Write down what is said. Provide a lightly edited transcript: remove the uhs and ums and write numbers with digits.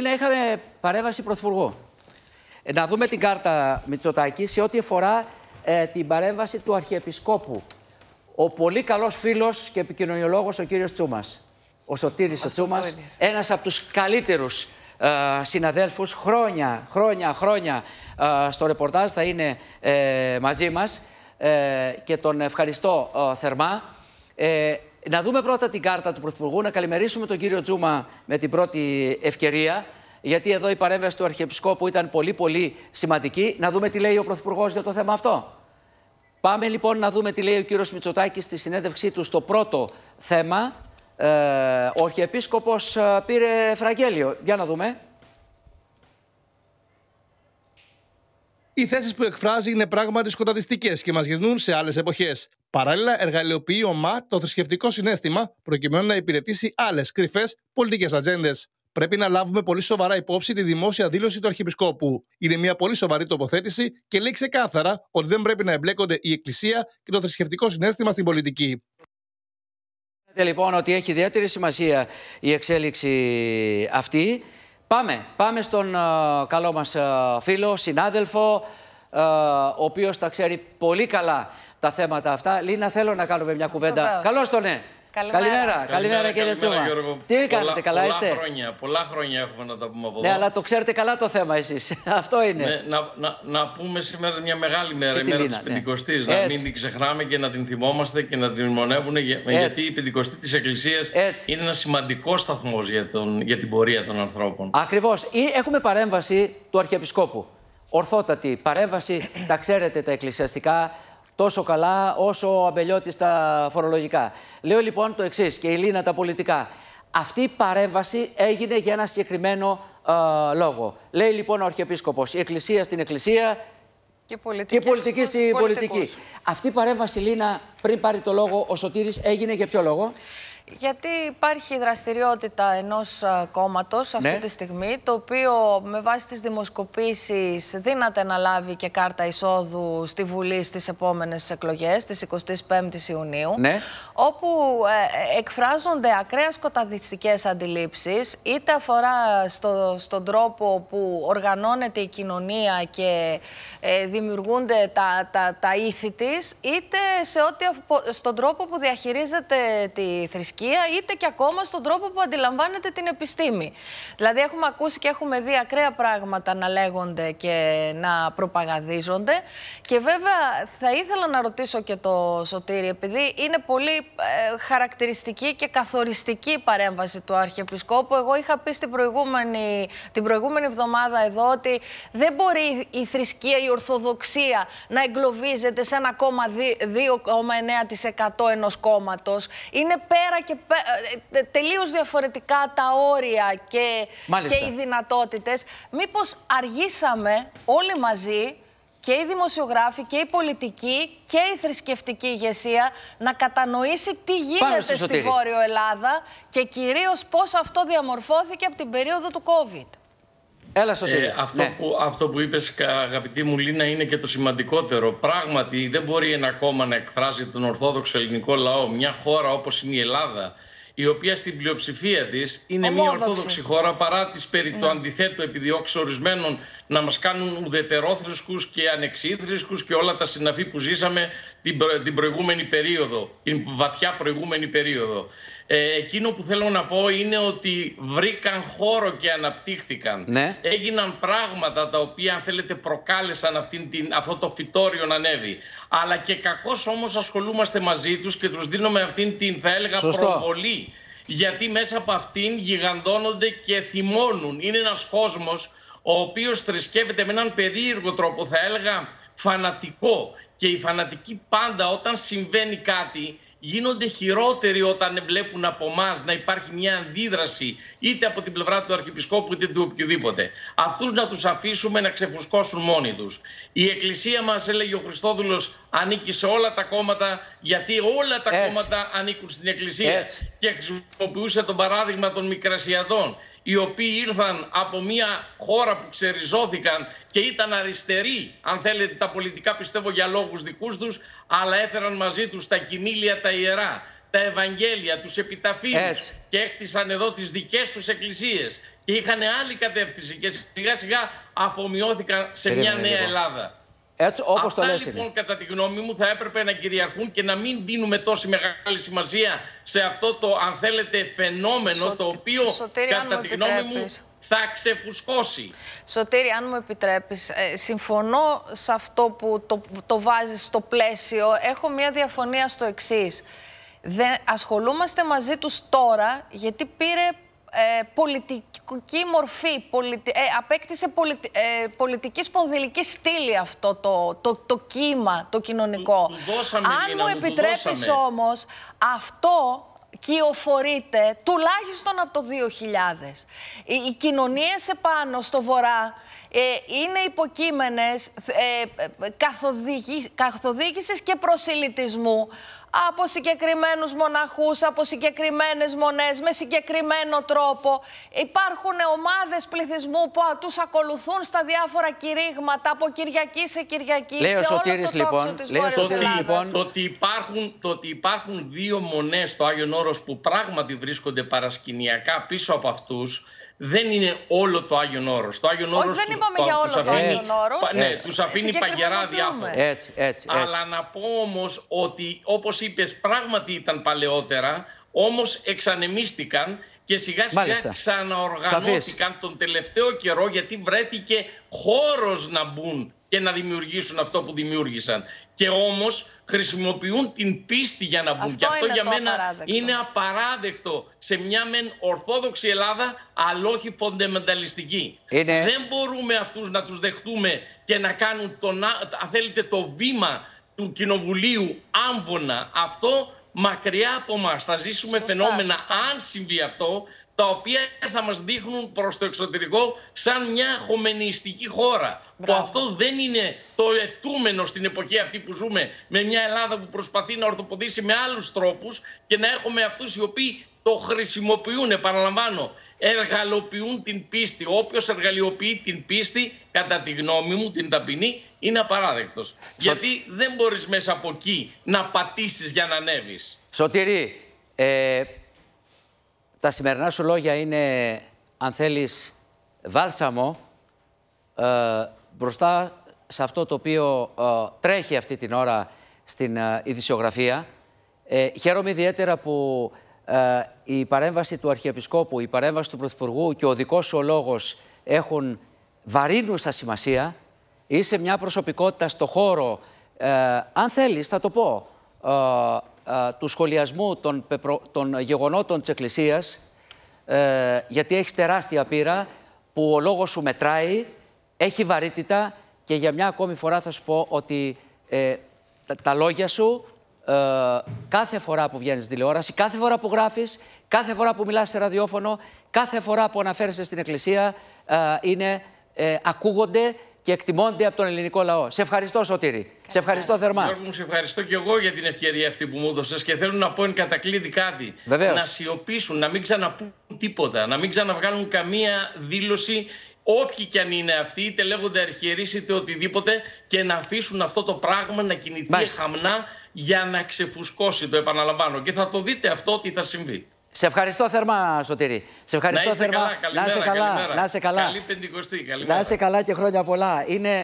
Είχαμε παρέμβαση Πρωθυπουργού. Να δούμε την κάρτα Μητσοτάκη σε ό,τι αφορά την παρέμβαση του Αρχιεπισκόπου. Ο πολύ καλός φίλος και επικοινωνιολόγος ο κύριος Τσούμας. Ο Σωτήρης ο Τσούμας, ένας από τους καλύτερους συναδέλφους, χρόνια στο ρεπορτάζ θα είναι μαζί μας και τον ευχαριστώ θερμά. Να δούμε πρώτα την κάρτα του Πρωθυπουργού, να καλημερίσουμε τον κύριο Τσούμα με την πρώτη ευκαιρία, γιατί εδώ η παρέμβαση του Αρχιεπισκόπου ήταν πολύ σημαντική. Να δούμε τι λέει ο Πρωθυπουργός για το θέμα αυτό. Πάμε λοιπόν να δούμε τι λέει ο κύριος Μητσοτάκης στη συνέντευξή του στο πρώτο θέμα. Ο Αρχιεπίσκοπος πήρε Ευαγγέλιο. Για να δούμε. Οι θέσεις που εκφράζει είναι πράγματι σκοταδιστικές και μας γυρνούν σε άλλες εποχές. Παράλληλα, εργαλειοποιεί ομά το θρησκευτικό συναίσθημα προκειμένου να υπηρετήσει άλλες κρυφές πολιτικές ατζέντες. Πρέπει να λάβουμε πολύ σοβαρά υπόψη τη δημόσια δήλωση του Αρχιεπισκόπου. Είναι μια πολύ σοβαρή τοποθέτηση και λέει ξεκάθαρα ότι δεν πρέπει να εμπλέκονται η Εκκλησία και το θρησκευτικό συναίσθημα στην πολιτική. Λοιπόν, ότι έχει ιδιαίτερη σημασία η εξέλιξη αυτή. Πάμε στον καλό μας φίλο, συνάδελφο, ο οποίος τα ξέρει πολύ καλά τα θέματα αυτά. Λίνα, θέλω να κάνουμε μια κουβέντα. Καλώς τον ναι. Καλημέρα κύριε Τσούμα. Τι κάνετε, καλά είστε? Πολλά χρόνια έχουμε να τα πούμε από εδώ. Ναι, αλλά το ξέρετε καλά το θέμα εσείς. Αυτό είναι. Ναι, να πούμε σήμερα μια μεγάλη μέρα, η μέρα της Πεντηκοστής. Να μην την ξεχνάμε και να την θυμόμαστε και να την μνημονεύουμε, γιατί η Πεντηκοστή της Εκκλησίας είναι ένα σημαντικό σταθμός για την πορεία των ανθρώπων. Ακριβώς. Έχουμε παρέμβαση του Αρχιεπισκόπου. Ορθότατη παρέμβαση, τα ξέρετε τα εκκλησιαστικά τόσο καλά όσο ο Αμπελιώτης τα φορολογικά. Λέω λοιπόν το εξής και η Λίνα τα πολιτικά. Αυτή η παρέμβαση έγινε για ένα συγκεκριμένο λόγο. Λέει λοιπόν ο Αρχιεπίσκοπος, η Εκκλησία στην Εκκλησία και η πολιτική στην πολιτική. Αυτή η παρέμβαση, Λίνα, πριν πάρει το λόγο ο Σωτήρης, έγινε για ποιο λόγο? Γιατί υπάρχει δραστηριότητα ενός κόμματος αυτή τη στιγμή, το οποίο με βάση τις δημοσκοπήσεις δύναται να λάβει και κάρτα εισόδου στη Βουλή στις επόμενες εκλογές, της 25ης Ιουνίου, όπου εκφράζονται ακραία σκοταδιστικές αντιλήψεις, είτε αφορά στον τρόπο που οργανώνεται η κοινωνία και δημιουργούνται τα ήθη της, είτε στον τρόπο που διαχειρίζεται τη θρησκεία, είτε και ακόμα στον τρόπο που αντιλαμβάνεται την επιστήμη. Δηλαδή έχουμε ακούσει και έχουμε δει ακραία πράγματα να λέγονται και να προπαγανδίζονται. Και βέβαια θα ήθελα να ρωτήσω και το Σωτήρη, επειδή είναι πολύ χαρακτηριστική και καθοριστική η παρέμβαση του Αρχιεπισκόπου. Εγώ είχα πει την προηγούμενη εβδομάδα εδώ ότι δεν μπορεί η θρησκεία, η Ορθοδοξία να εγκλωβίζεται σε 1,2,9% ενός κόμματος. Είναι πέρα και τελείως διαφορετικά τα όρια και οι δυνατότητες. Μήπως αργήσαμε όλοι μαζί, και οι δημοσιογράφοι και η πολιτική και η θρησκευτική ηγεσία, να κατανοήσει τι γίνεται στη Βόρειο Ελλάδα και κυρίως πώς αυτό διαμορφώθηκε από την περίοδο του COVID. Έλα, Σωτήρη. Αυτό που είπες, αγαπητή μου Λίνα, είναι και το σημαντικότερο. Πράγματι, δεν μπορεί ένα κόμμα να εκφράζει τον Ορθόδοξο ελληνικό λαό, μια χώρα όπως είναι η Ελλάδα, η οποία στην πλειοψηφία της είναι μια Ορθόδοξη χώρα, παρά τις περί του αντιθέτου επιδιώξεις ορισμένων να μας κάνουν ουδετερόθρησκους και ανεξίθρησκους και όλα τα συναφή που ζήσαμε την προηγούμενη περίοδο, την βαθιά προηγούμενη περίοδο. Εκείνο που θέλω να πω είναι ότι βρήκαν χώρο και αναπτύχθηκαν. Έγιναν πράγματα τα οποία, αν θέλετε, προκάλεσαν αυτό το φυτόριο να ανέβει. Αλλά και κακώς όμως ασχολούμαστε μαζί τους και τους δίνουμε αυτήν την, θα έλεγα, προβολή. Γιατί μέσα από αυτήν γιγαντώνονται και θυμώνουν. Είναι ένας κόσμος ο οποίος θρησκεύεται με έναν περίεργο τρόπο, θα έλεγα φανατικό. Και οι φανατικοί πάντα, όταν συμβαίνει κάτι, γίνονται χειρότεροι όταν βλέπουν από εμάς να υπάρχει μια αντίδραση, είτε από την πλευρά του Αρχιεπισκόπου είτε του οποιοδήποτε. Αυτούς να τους αφήσουμε να ξεφουσκώσουν μόνοι τους. Η Εκκλησία μας, έλεγε ο Χριστόδουλος, ανήκει σε όλα τα κόμματα, γιατί όλα τα κόμματα ανήκουν στην Εκκλησία. Και χρησιμοποιούσε το παράδειγμα των Μικρασιατών, οι οποίοι ήρθαν από μια χώρα που ξεριζώθηκαν και ήταν αριστεροί, αν θέλετε, τα πολιτικά, πιστεύω, για λόγους δικούς τους, αλλά έφεραν μαζί τους τα κοιμήλια τα ιερά, τα Ευαγγέλια, τους επιταφείους και έκτισαν εδώ τις δικές τους εκκλησίες. και είχαν άλλη κατεύθυνση και σιγά σιγά αφομοιώθηκαν σε μια νέα Ελλάδα. Έτσι, όπως το λες, λοιπόν, κατά τη γνώμη μου, θα έπρεπε να κυριαρχούν και να μην δίνουμε τόση μεγάλη σημασία σε αυτό το, αν θέλετε, φαινόμενο, το οποίο, κατά τη γνώμη μου, θα ξεφουσκώσει. Σωτήρη, αν μου επιτρέπεις, συμφωνώ σε αυτό που το βάζεις στο πλαίσιο. Έχω μια διαφωνία στο εξής. Ασχολούμαστε μαζί τους τώρα γιατί πήρε πολιτική μορφή, απέκτησε πολιτική σπονδυλική στήλη αυτό το κύμα, το κοινωνικό. Αν μου επιτρέπεις όμως, αυτό κυοφορείται τουλάχιστον από το 2000. Οι κοινωνίες επάνω στο βορρά είναι υποκείμενες καθοδήγησης και προσιλητισμού από συγκεκριμένους μοναχούς, από συγκεκριμένες μονές, με συγκεκριμένο τρόπο. Υπάρχουν ομάδες πληθυσμού που τους ακολουθούν στα διάφορα κηρύγματα από Κυριακή σε Κυριακή, λέει σε όλο το τόξο της Βόρειας Ελλάδας. Το ότι υπάρχουν δύο μονές στο Άγιον Όρος που πράγματι βρίσκονται παρασκηνιακά πίσω από αυτούς, δεν είναι όλο το Άγιον Όρος. Το Άγιον Όρος δεν είπαμε για όλο το Άγιον Όρος. Ναι, τους αφήνει παγερά διάφορα. Έτσι. Αλλά να πω όμως ότι, όπως είπες, πράγματι ήταν παλαιότερα, όμως εξανεμίστηκαν και σιγά σιγά ξαναοργανώθηκαν τον τελευταίο καιρό, γιατί βρέθηκε χώρος να μπουν και να δημιουργήσουν αυτό που δημιούργησαν. Και όμως χρησιμοποιούν την πίστη για να μπουν. Και αυτό για μένα είναι απαράδεκτο σε μια μεν ορθόδοξη Ελλάδα, αλλά όχι φοντεμενταλιστική. Δεν μπορούμε αυτούς να τους δεχτούμε και να κάνουν αν θέλετε, το βήμα του Κοινοβουλίου άμβονα. Αυτό μακριά από μας. Θα ζήσουμε φαινόμενα, αν συμβεί αυτό, τα οποία θα μας δείχνουν προς το εξωτερικό σαν μια χωμενιστική χώρα. Που αυτό δεν είναι το αιτούμενο στην εποχή αυτή που ζούμε, με μια Ελλάδα που προσπαθεί να ορθοποδήσει με άλλους τρόπους και να έχουμε αυτούς οι οποίοι το χρησιμοποιούν, επαναλαμβάνω, εργαλοποιούν την πίστη. Όποιος εργαλειοποιεί την πίστη, κατά τη γνώμη μου, την ταπεινή, είναι απαράδεκτος. Γιατί δεν μπορείς μέσα από εκεί να πατήσεις για να ανέβεις. Σωτήρη, τα σημερινά σου λόγια είναι, αν θέλεις, βάλσαμο μπροστά σε αυτό το οποίο τρέχει αυτή την ώρα στην ειδησιογραφία. Χαίρομαι ιδιαίτερα που η παρέμβαση του Αρχιεπισκόπου, η παρέμβαση του Πρωθυπουργού και ο δικός σου ο λόγος έχουν βαρύνουσα σημασία. Είσαι μια προσωπικότητα στο χώρο, αν θέλεις θα το πω, του σχολιασμού των γεγονότων της Εκκλησίας, γιατί έχεις τεράστια πείρα που ο λόγος σου μετράει, έχει βαρύτητα και για μια ακόμη φορά θα σου πω ότι τα λόγια σου κάθε φορά που βγαίνεις στη τηλεόραση, κάθε φορά που γράφεις, κάθε φορά που μιλάς σε ραδιόφωνο, κάθε φορά που αναφέρεσαι στην Εκκλησία ακούγονται και εκτιμώνται από τον ελληνικό λαό. Σε ευχαριστώ, Σωτήρη. Σε ευχαριστώ θερμά. Γιώργο μου, σε ευχαριστώ και εγώ για την ευκαιρία αυτή που μου έδωσες και θέλω να πω εν κατακλείδη κάτι. Βεβαίως. Να σιωπήσουν, να μην ξαναπούν τίποτα, να μην ξαναβγάλουν καμία δήλωση, όποιοι κι αν είναι αυτοί, είτε λέγονται αρχιερείς είτε οτιδήποτε, και να αφήσουν αυτό το πράγμα να κινηθεί χαμνά για να ξεφουσκώσει, το επαναλαμβάνω. Και θα το δείτε αυτό ότι θα συμβεί. Σε ευχαριστώ θερμά, Σωτήρη. Σε ευχαριστώ θερμά. Καλά, καλημέρα, να είσαι καλά. Καλή Πεντηκοστή. Να είσαι καλά και χρόνια πολλά.